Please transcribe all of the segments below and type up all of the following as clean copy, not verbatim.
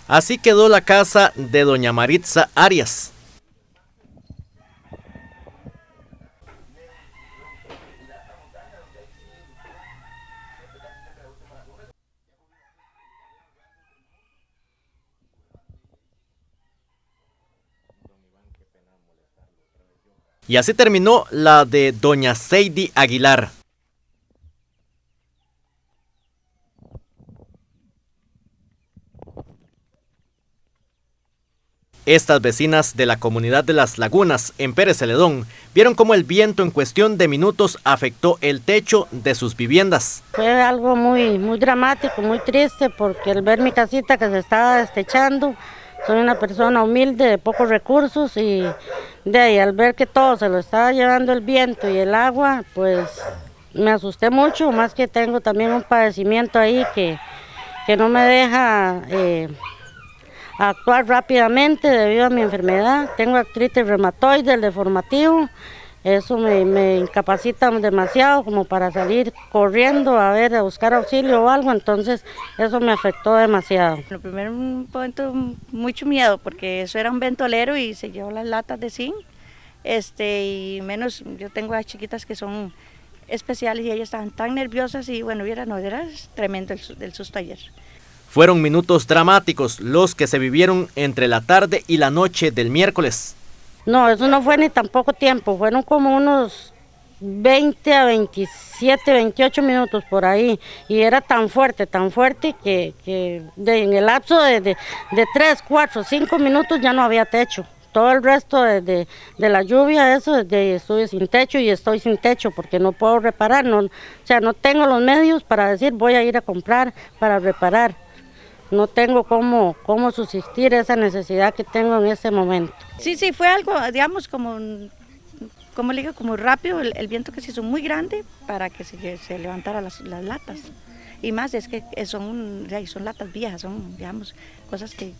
Así quedó la casa de doña Maritza Arias. Y así terminó la de doña Seidy Aguilar. Estas vecinas de la comunidad de Las Lagunas, en Pérez Celedón, vieron cómo el viento en cuestión de minutos afectó el techo de sus viviendas. Fue algo muy dramático, muy triste, porque al ver mi casita que se estaba destechando, soy una persona humilde, de pocos recursos, y de ahí al ver que todo se lo estaba llevando el viento y el agua, pues me asusté mucho, más que tengo también un padecimiento ahí que no me deja actuar rápidamente debido a mi enfermedad. Tengo artritis reumatoide, el deformativo, eso me incapacita demasiado como para salir corriendo a buscar auxilio o algo, entonces eso me afectó demasiado. Lo primero, un momento mucho miedo, porque eso era un ventolero y se llevó las latas de zinc, y menos, yo tengo a chiquitas que son especiales y ellas estaban tan nerviosas y bueno, era tremendo el susto ayer. Fueron minutos dramáticos los que se vivieron entre la tarde y la noche del miércoles. No, eso no fue ni tan poco tiempo, fueron como unos 20 a 27, 28 minutos por ahí, y era tan fuerte que en el lapso de 3, 4, 5 minutos ya no había techo. Todo el resto de la lluvia, estuve sin techo y estoy sin techo porque no puedo reparar, no tengo los medios para decir voy a ir a comprar para reparar. No tengo cómo subsistir esa necesidad que tengo en ese momento. Sí, fue algo, digamos, como rápido, el viento que se hizo muy grande para que se levantaran las latas. Y más es que son latas viejas, son, digamos, cosas que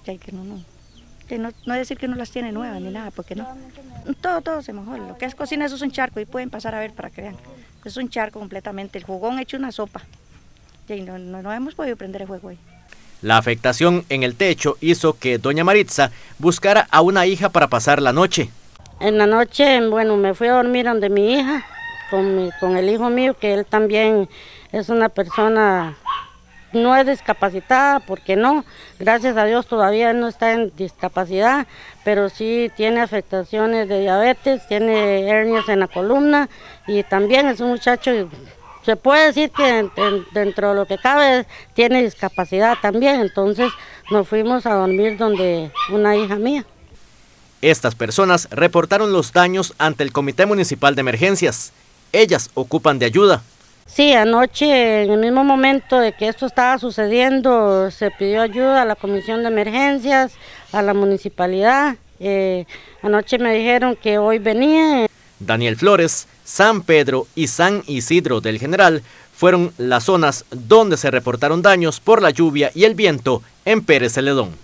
no decir que no las tiene nuevas ni nada, porque no. Todo se mojó. Lo que es cocina, eso es un charco, y pueden pasar a ver para que vean. Es un charco completamente, el jugón hecho una sopa. Y no hemos podido prender el fuego ahí. La afectación en el techo hizo que doña Maritza buscara a una hija para pasar la noche. En la noche, bueno, me fui a dormir donde mi hija, con el hijo mío, que él también es una persona, no es discapacitada, porque no, gracias a Dios todavía no está en discapacidad, pero sí tiene afectaciones de diabetes, tiene hernias en la columna, y también es un muchacho, se puede decir que dentro de lo que cabe tiene discapacidad también, entonces nos fuimos a dormir donde una hija mía. Estas personas reportaron los daños ante el Comité Municipal de Emergencias. Ellas ocupan de ayuda. Sí, anoche, en el mismo momento de que esto estaba sucediendo, se pidió ayuda a la Comisión de Emergencias, a la municipalidad. Anoche me dijeron que hoy venía. Daniel Flores, San Pedro y San Isidro del General fueron las zonas donde se reportaron daños por la lluvia y el viento en Pérez Celedón.